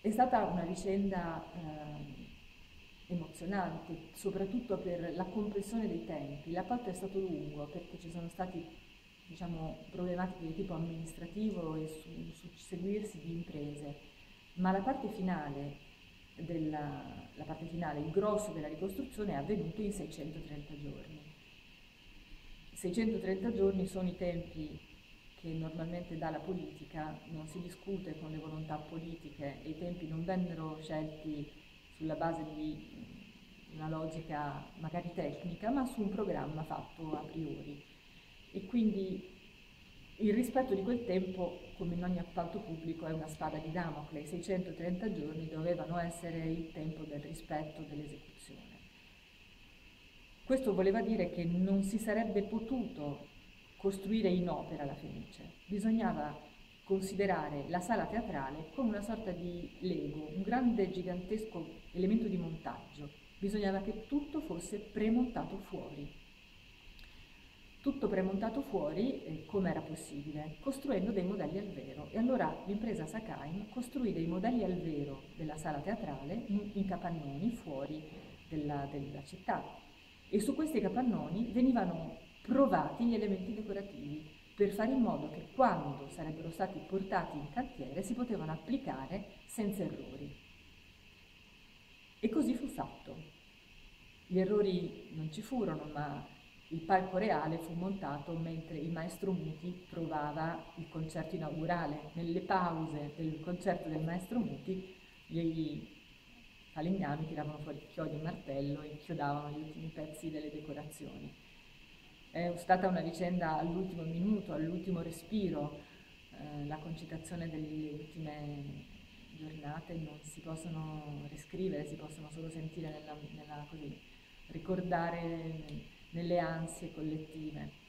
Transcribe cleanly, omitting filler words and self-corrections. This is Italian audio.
È stata una vicenda emozionante, soprattutto per la compressione dei tempi. L'appalto è stato lungo perché ci sono stati, diciamo, problematiche di tipo amministrativo e susseguirsi di imprese, ma la parte finale, il grosso della ricostruzione è avvenuto in 630 giorni. 630 giorni sono i tempi che normalmente dà la politica, non si discute con le volontà politiche e i tempi non vennero scelti sulla base di una logica magari tecnica, ma su un programma fatto a priori. E quindi il rispetto di quel tempo, come in ogni appalto pubblico, è una spada di Damocle. I 630 giorni dovevano essere il tempo del rispetto dell'esecuzione. Questo voleva dire che non si sarebbe potuto costruire in opera la Fenice, bisognava considerare la sala teatrale come una sorta di Lego, un grande gigantesco elemento di montaggio, bisognava che tutto fosse premontato fuori. Tutto premontato fuori, come era possibile? Costruendo dei modelli al vero. E allora l'impresa Sakai costruì dei modelli al vero della sala teatrale in capannoni fuori della città. E su questi capannoni venivano provati gli elementi decorativi per fare in modo che quando sarebbero stati portati in cantiere si potevano applicare senza errori. E così fu fatto. Gli errori non ci furono, ma il palco reale fu montato mentre il maestro Muti provava il concerto inaugurale. Nelle pause del concerto del maestro Muti, gli falegnami tiravano fuori chiodi e martello e inchiodavano gli ultimi pezzi delle decorazioni. È stata una vicenda all'ultimo minuto, all'ultimo respiro. La concitazione delle ultime giornate non si possono riscrivere, si possono solo sentire così, ricordare nelle ansie collettive.